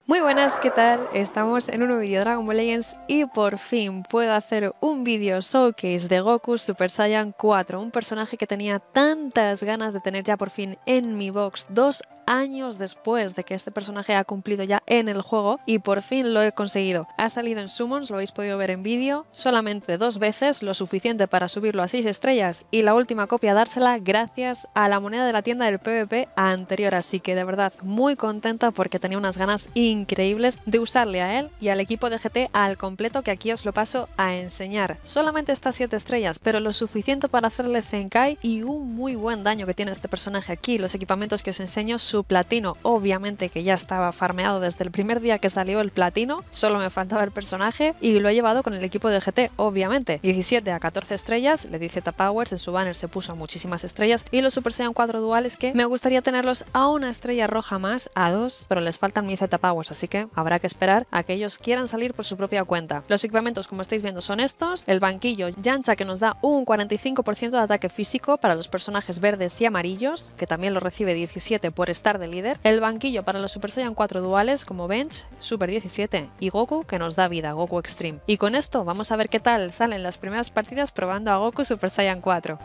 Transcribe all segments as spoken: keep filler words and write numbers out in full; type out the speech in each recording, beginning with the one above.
Muy buenas, ¿qué tal? Estamos en un nuevo vídeo de Dragon Ball Legends y por fin puedo hacer un vídeo showcase de Goku Super Saiyan cuatro, un personaje que tenía tantas ganas de tener ya por fin en mi box dos años después de que este personaje ha cumplido ya en el juego y por fin lo he conseguido. Ha salido en Summons, lo habéis podido ver en vídeo, solamente dos veces, lo suficiente para subirlo a seis estrellas y la última copia dársela gracias a la moneda de la tienda del PvP anterior, así que de verdad muy contenta porque tenía unas ganas increíbles de usarle a él y al equipo de G T al completo, que aquí os lo paso a enseñar. Solamente está siete estrellas, pero lo suficiente para hacerle Zenkai y un muy buen daño que tiene este personaje aquí. Los equipamientos que os enseño, su platino, obviamente que ya estaba farmeado desde el primer día que salió el platino, solo me faltaba el personaje y lo he llevado con el equipo de G T, obviamente. diecisiete a catorce estrellas, le di Z Powers, en su banner se puso a muchísimas estrellas y los Super Saiyan cuatro duales que me gustaría tenerlos a una estrella roja más, a dos, pero les faltan mi Z Powers, así que habrá que esperar a que ellos quieran salir por su propia cuenta. Los equipamientos, como estáis viendo, son estos: el banquillo Yancha, que nos da un cuarenta y cinco por ciento de ataque físico para los personajes verdes y amarillos, que también lo recibe diecisiete por estar de líder; el banquillo para los Super Saiyan cuatro duales como Bench, Super diecisiete, y Goku, que nos da vida, Goku Extreme. Y con esto vamos a ver qué tal salen las primeras partidas probando a Goku Super Saiyan cuatro.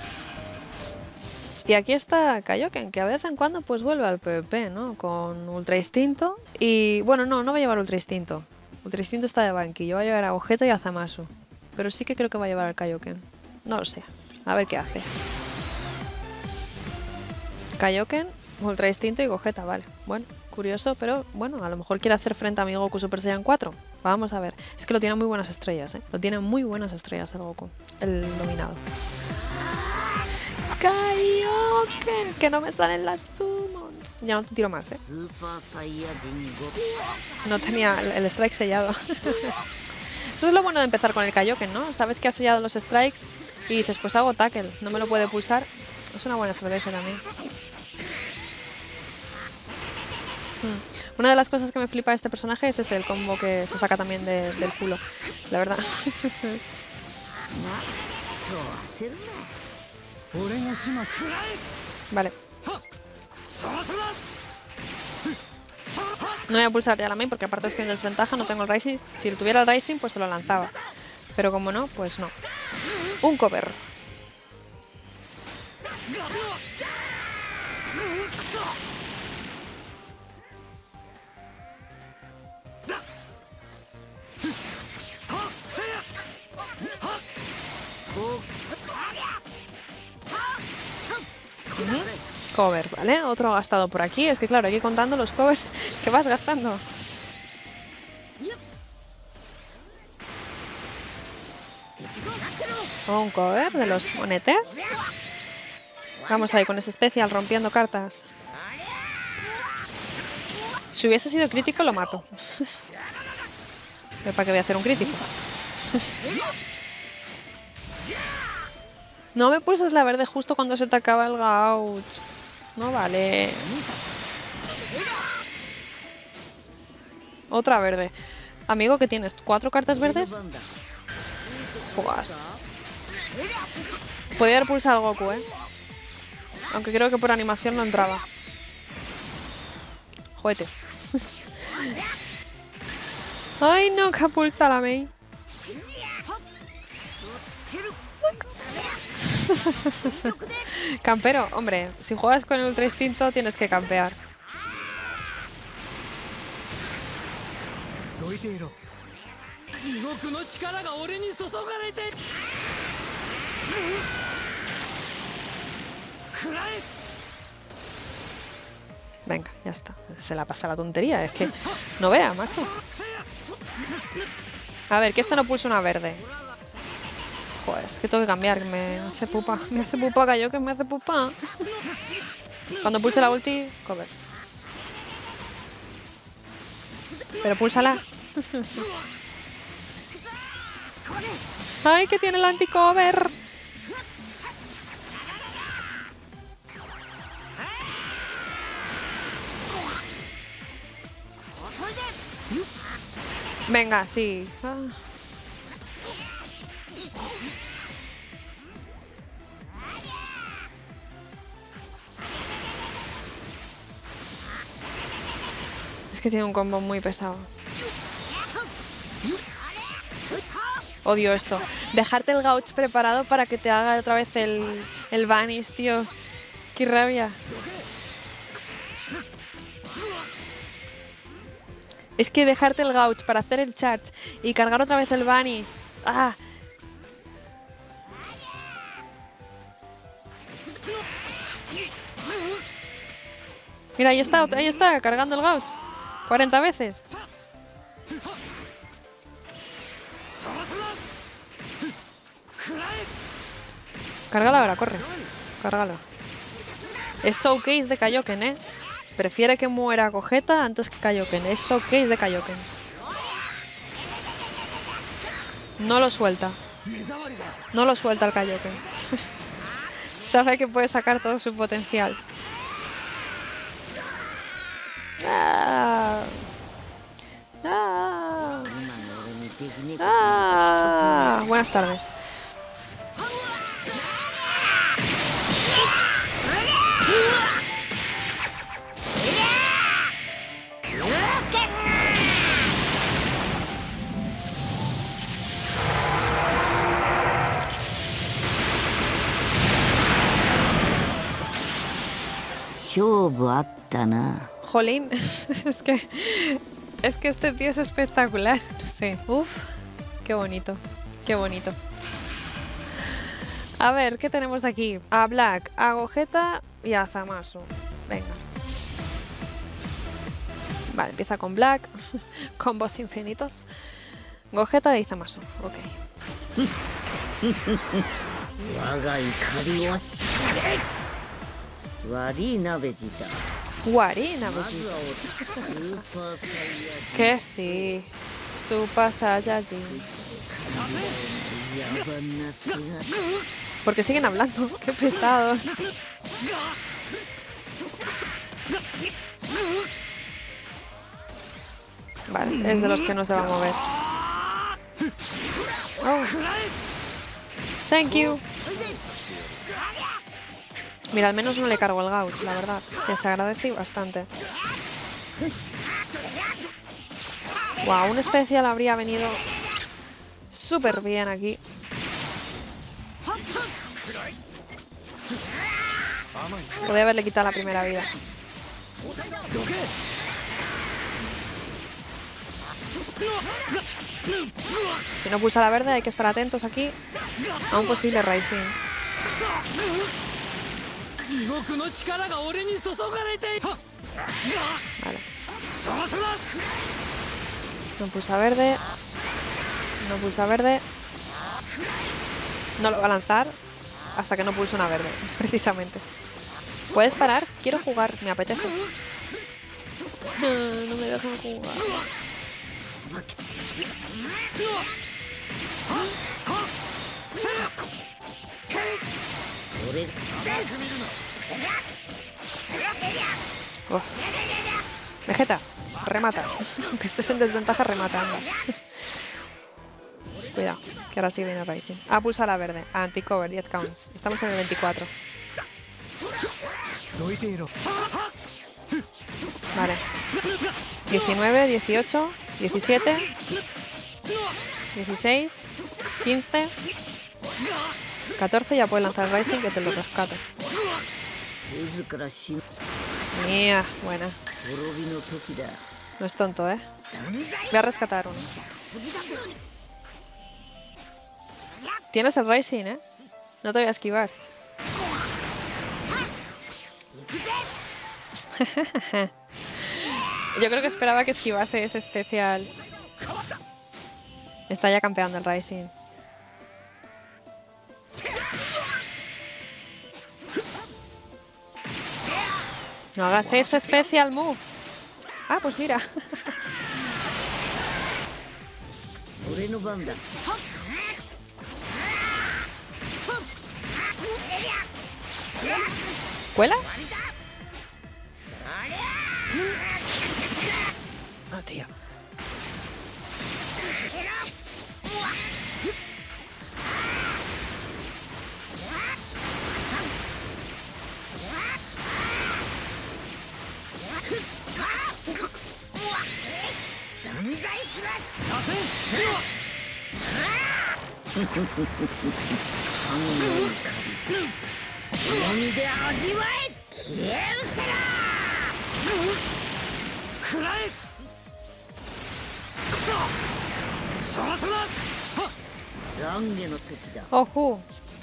Y aquí está Kaioken, que a vez en cuando pues vuelve al PvP, ¿no? Con Ultra Instinto. Y bueno, no, no va a llevar Ultra Instinto. Ultra Instinto está de banquillo, va a llevar a Gogeta y a Zamasu. Pero sí que creo que va a llevar al Kaioken. No lo sé. A ver qué hace. Kaioken, Ultra Instinto y Gogeta, vale. Bueno, curioso, pero bueno, a lo mejor quiere hacer frente a mi Goku Super Saiyan cuatro. Vamos a ver. Es que lo tiene muy buenas estrellas, ¿eh? Lo tiene muy buenas estrellas el Goku, el dominado. Kaioken, que no me salen las summons. Ya no te tiro más, ¿eh? No tenía el, el strike sellado. Eso es lo bueno de empezar con el Kaioken, ¿no? Sabes que has sellado los strikes y dices, pues hago tackle, no me lo puede pulsar. Es una buena estrategia también. Hmm. Una de las cosas que me flipa de este personaje es ese, el combo que se saca también de, del culo, la verdad. Vale. No voy a pulsar ya la main porque aparte estoy en desventaja, no tengo el Rising. Si tuviera el Rising pues se lo lanzaba. Pero como no, pues no. Un cover. Uh-huh. Cover, ¿vale? Otro gastado por aquí. Es que claro, hay que ir contando los covers que vas gastando. Un cover de los monetes. Vamos ahí con ese especial rompiendo cartas. Si hubiese sido crítico lo mato. ¿Para qué voy a hacer un crítico? No me pulses la verde justo cuando se te acaba el gauch. No vale. Otra verde. Amigo, ¿qué tienes? ¿Cuatro cartas verdes? Pues... podría haber pulsado al Goku, ¿eh? Aunque creo que por animación no entraba. Juguete. Ay, no, que pulsa la main. Campero, hombre, si juegas con el Ultra Instinto tienes que campear. Venga, ya está. Se la pasa la tontería, es que no vea, macho. A ver, que este no pulsa una verde. Joder, es que tengo que cambiar, que me hace pupa. Me hace pupa, Kaioken, que me hace pupa. Cuando pulse la ulti, cover. Pero púlsala. ¡Ay, que tiene el anti-cover! Venga, sí. Ah. que tiene un combo muy pesado. Odio esto. Dejarte el Gouch preparado para que te haga otra vez el, el Vanish, tío. Qué rabia. Es que dejarte el Gouch para hacer el charge y cargar otra vez el Vanish. ¡Ah! Mira, ahí está, ahí está, cargando el Gouch. cuarenta veces. Cárgala ahora, corre. Cárgala. Es showcase de Kaioken, ¿eh? Prefiere que muera Gogeta antes que Kaioken. Es showcase de Kaioken. No lo suelta. No lo suelta el Kaioken. Sabe que puede sacar todo su potencial. Ah. Ah. Ah. Buenas tardes. Jolín, es que es que este tío es espectacular. Sí. Uf, qué bonito, qué bonito. A ver, ¿qué tenemos aquí? A Black, a Gogeta y a Zamasu. Venga. Vale, empieza con Black, combos infinitos. Gogeta y Zamasu, ok. Warina Vegeta. Warina Vegeta. Que sí. Super Saiyajin. Porque siguen hablando. Qué pesados. Vale, es de los que no se va a mover. Oh. Thank you. Mira, al menos no le cargo el Gouch, la verdad, que se agradece bastante. Wow, un especial habría venido súper bien aquí. Podría haberle quitado la primera vida. Si no pulsa la verde hay que estar atentos aquí a un posible Rising. Vale. No pulsa verde. No pulsa verde. No lo va a lanzar hasta que no pulse una verde, precisamente. ¿Puedes parar? Quiero jugar, me apetece. No me dejan jugar. Oh. Vegeta, remata. Aunque estés en desventaja, remata. Anda. Cuidado, que ahora sí viene Rising. Ah, pulsa la verde. Anti-cover, diez counts. Estamos en el veinticuatro. Vale. diecinueve, dieciocho, diecisiete, dieciséis, quince, catorce. Ya puedes lanzar Rising, que te lo rescato. Mía, buena. No es tonto, ¿eh? Voy a rescatar uno. Tienes el Rising, ¿eh? No te voy a esquivar. Yo creo que esperaba que esquivase ese especial. Está ya campeando el Rising. No hagas ese special move. Ah, pues mira. ¿Cuela? No, tío. ¡Ojo!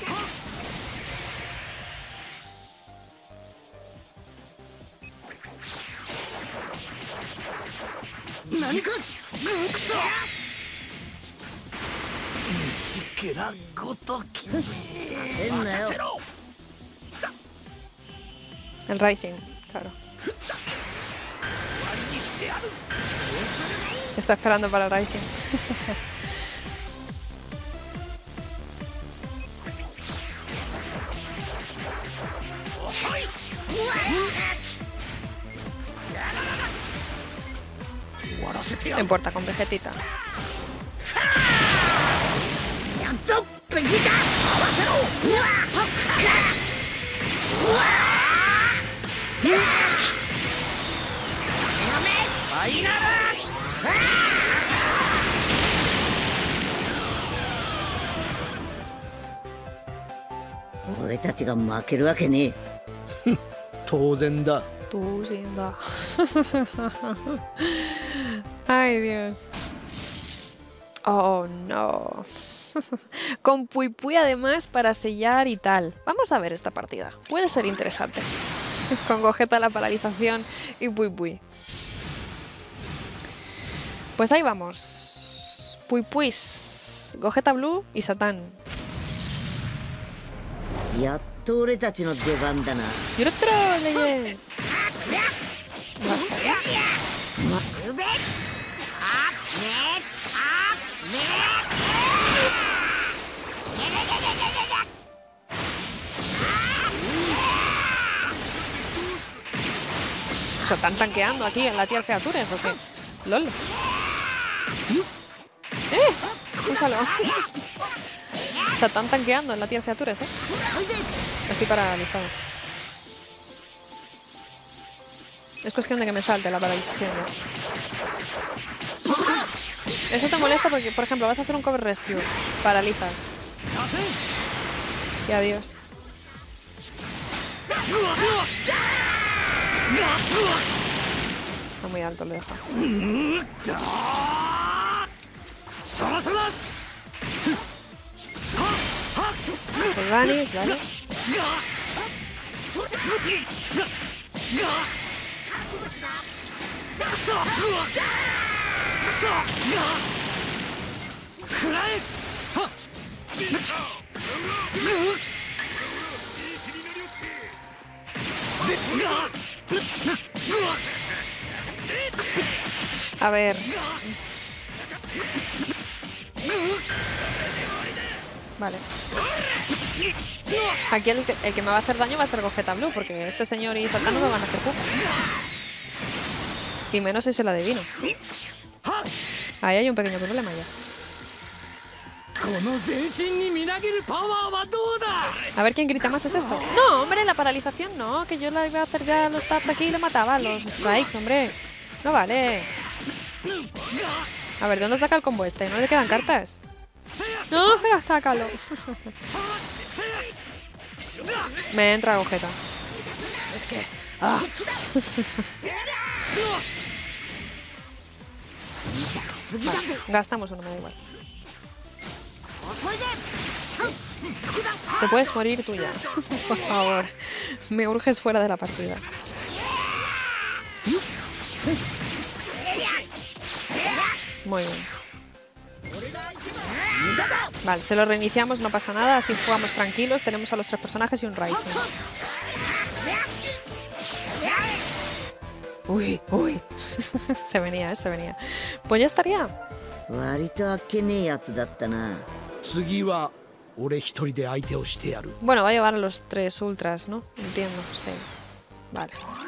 El Rising, claro. Está esperando para el Rising. No importa, con Vegetita. Tú sin da. Ay, Dios. Oh, no. Con Pui Pui además para sellar y tal. Vamos a ver esta partida. Puede ser interesante. Con Gogeta la paralización y Pui Pui. Pues ahí vamos. Pui Puis, Gogeta Blue y Satán. Y otro Legend. Basta. O sea, están tanqueando aquí en la Tier Features, ¿o qué? ¡Lol! ¡Eh! ¡Úsalo! O sea, están tanqueando en la Tier Features, ¿eh? Estoy paralizado. Es cuestión de que me salte la paralización, ¿no? Eso te molesta porque, por ejemplo, vas a hacer un cover rescue. Paralizas. Y adiós. Está muy alto, le deja. El Vanis, vale. A ver. Vale. Aquí el que, el que me va a hacer daño va a ser Gogeta Blue, porque este señor y Satán no me van a hacer pupa. Y menos si se la adivino. Ahí hay un pequeño problema ya. A ver quién grita más, ¿es esto? No, hombre, la paralización no, que yo la iba a hacer ya los taps aquí y le mataba los strikes, hombre. No vale. A ver, ¿de dónde saca el combo este? ¿No le quedan cartas? No, pero está calo. Me entra Gogeta. Es que... Ah. Vale, gastamos uno, me da igual. Te puedes morir tú ya. Por favor. Me urges fuera de la partida. Muy bien. Vale, se lo reiniciamos, no pasa nada. Así jugamos tranquilos. Tenemos a los tres personajes y un Rising. Uy, uy. Se venía, ¿eh? Se venía. Pues ya estaría. Bueno, va a llevar a los tres ultras, ¿no? Entiendo, sí. Vale.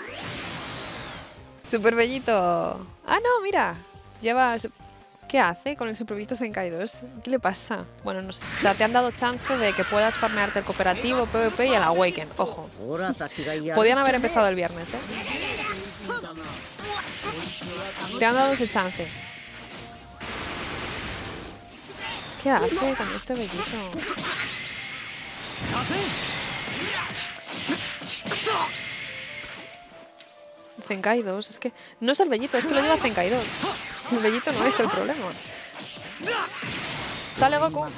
Super bellito. Ah, no, mira. Lleva... ¿Qué hace con el Super Bellito Senkai dos? ¿Qué le pasa? Bueno, no sé. O sea, te han dado chance de que puedas farmearte el cooperativo, PvP y el Awaken. Ojo. Podían haber empezado el viernes, ¿eh? Te han dado ese chance. ¿Qué hace con este Bellito? Zenkai dos, es que no es el Bellito, es que lo lleva Zenkai dos. El Bellito no es el problema. Sale Goku.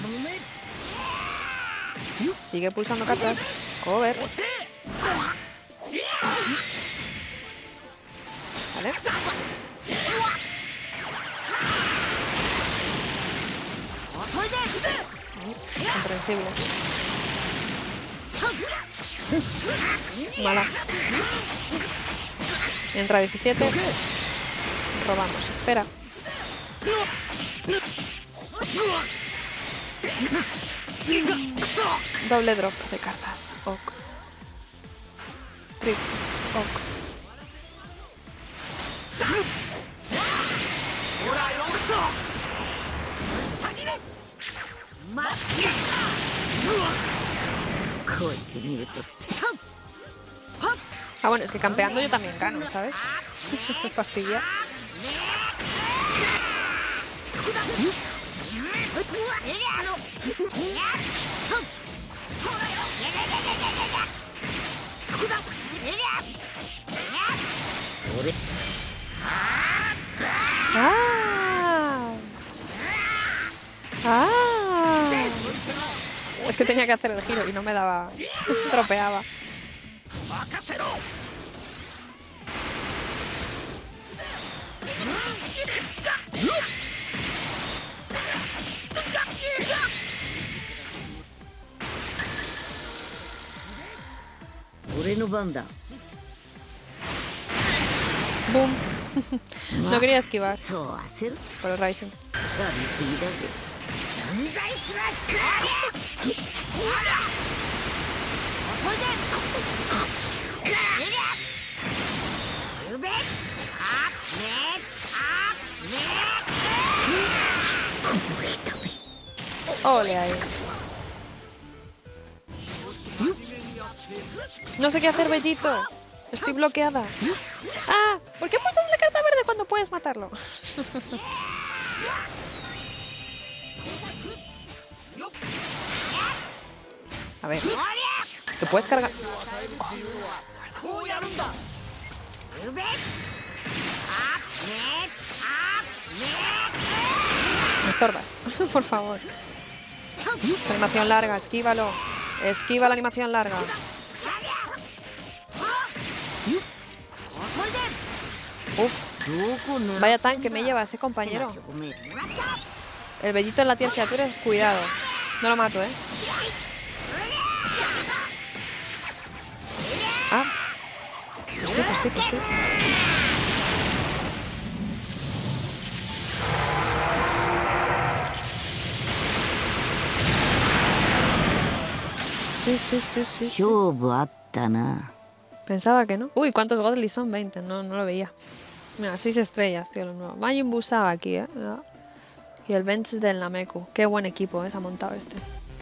Sigue pulsando cartas. Cover. Vale. Comprensible. Mala. Entra diecisiete. Robamos esfera. Doble drop de cartas. Ok. Trip. Ok. Ah, bueno, es que campeando yo también gano, ¿sabes? Esto fastidia. ¡Ah! ¡Ah! Es que tenía que hacer el giro y no me daba... tropeaba. Boom. No quería esquivar por el Rising. Ole ahí. No sé qué hacer, Bellito. Estoy bloqueada. Ah, ¿por qué pulsas la carta verde cuando puedes matarlo? A ver. ¿Te puedes cargar? Oh. Me estorbas, por favor. Esa animación larga, esquívalo. Esquiva la animación larga. Uf, vaya tanque me lleva ese compañero. El Bellito en la tierra criatura, cuidado. No lo mato, ¿eh? Ah. Pues sí, pues sí, pues sí. Sí, sí, sí, sí, sí. Pensaba que no. Uy, ¿cuántos Godly son? veinte, no, no lo veía. Mira, seis estrellas, tío, lo nuevo. Majin Buu Saga aquí, ¿eh? Y el bench del Nameku. Qué buen equipo, ¿eh? Se ha montado este.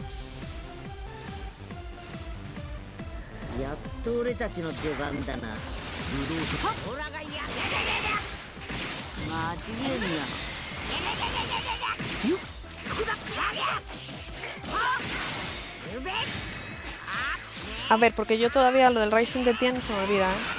A ver, porque yo todavía lo del Rising de Tien se me olvida, ¿eh?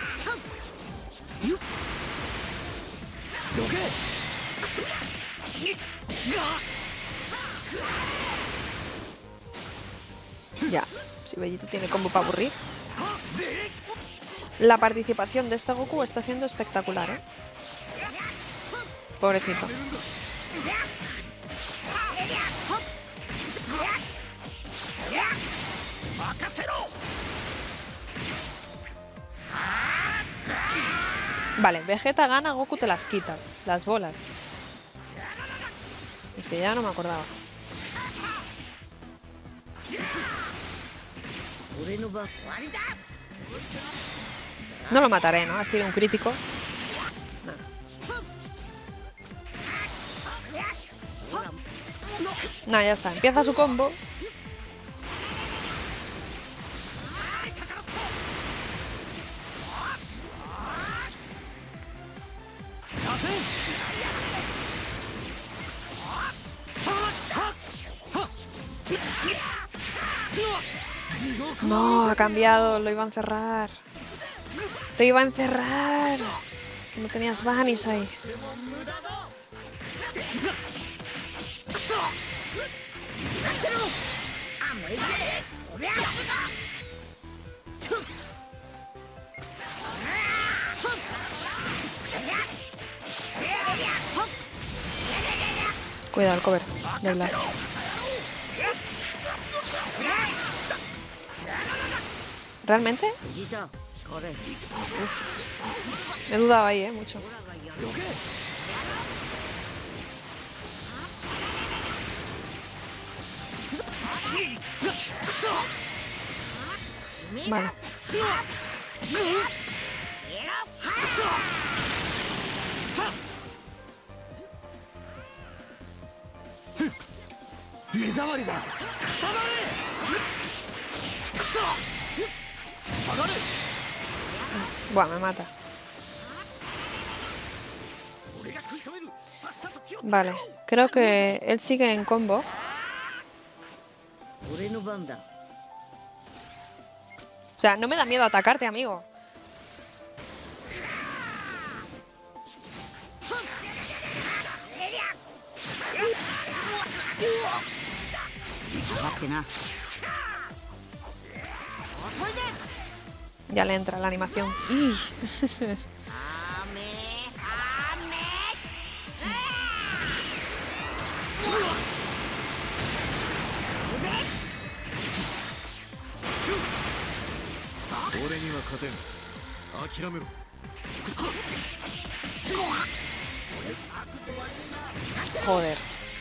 Ya, si Bellito tiene combo para aburrir. La participación de este Goku está siendo espectacular, ¿eh? Pobrecito. Vale, Vegeta gana, Goku te las quita, las bolas. Es que ya no me acordaba. No lo mataré, ¿no? Ha sido un crítico. No, no, ya está. Empieza su combo. No, ha cambiado, lo iba a encerrar. Te iba a encerrar. Que no tenías Vanis ahí. Cuidado el cover de Blast. ¿Realmente? Uf. Me dudaba ahí, eh, mucho. Vale. Buah, me mata. Vale, creo que él sigue en combo. O sea, no me da miedo atacarte, amigo. Ya le entra la animación. Joder.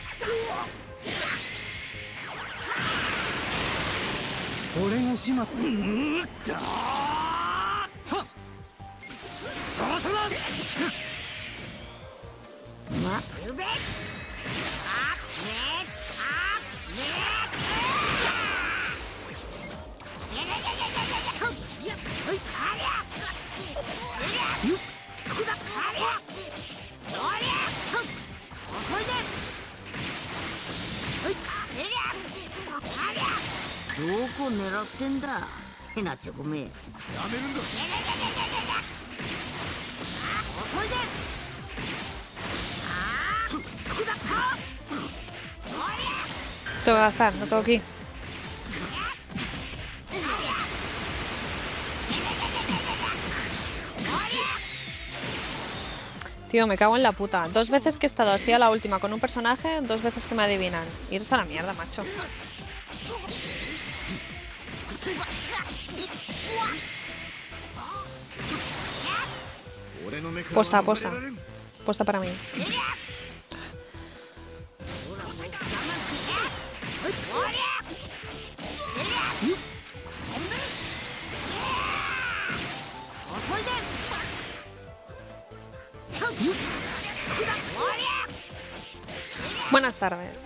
Tengo que gastar, no tengo aquí. Tío, me cago en la puta. Dos veces que he estado así a la última con un personaje, dos veces que me adivinan. Iros a la mierda, macho. Posa, posa. Posa para mí. Buenas tardes.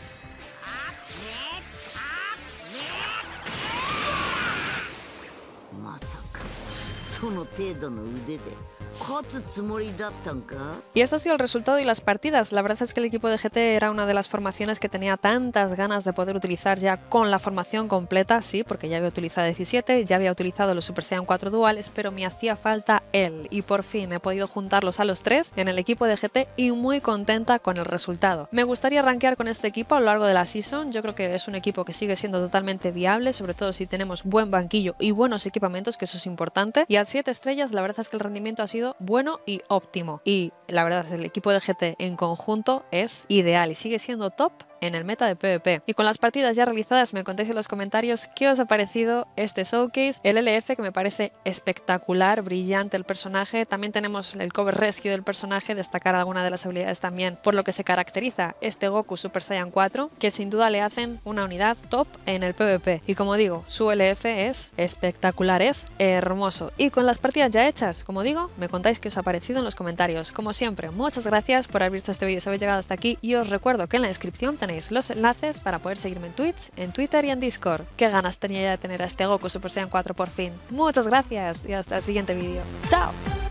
Y este ha sido el resultado y las partidas. La verdad es que el equipo de G T era una de las formaciones que tenía tantas ganas de poder utilizar ya con la formación completa, sí, porque ya había utilizado diecisiete, ya había utilizado los Super Saiyan cuatro duales, pero me hacía falta él. Y por fin he podido juntarlos a los tres en el equipo de G T y muy contenta con el resultado. Me gustaría rankear con este equipo a lo largo de la season. Yo creo que es un equipo que sigue siendo totalmente viable, sobre todo si tenemos buen banquillo y buenos equipamientos, que eso es importante. Y a siete estrellas la verdad es que el rendimiento ha sido bueno y óptimo. Y la verdad es que el equipo de G T en conjunto es ideal y sigue siendo top en el meta de PvP. Y con las partidas ya realizadas me contéis en los comentarios qué os ha parecido este showcase, el L F, que me parece espectacular, brillante el personaje. También tenemos el cover rescue del personaje, destacar alguna de las habilidades también por lo que se caracteriza este Goku Super Saiyan cuatro, que sin duda le hacen una unidad top en el PvP. Y como digo, su L F es espectacular, es hermoso. Y con las partidas ya hechas, como digo, me contáis qué os ha parecido en los comentarios. Como siempre, muchas gracias por haber visto este vídeo si habéis llegado hasta aquí, y os recuerdo que en la descripción tenéis los enlaces para poder seguirme en Twitch, en Twitter y en Discord. Qué ganas tenía ya de tener a este Goku Super Saiyan cuatro por fin. Muchas gracias y hasta el siguiente vídeo. ¡Chao!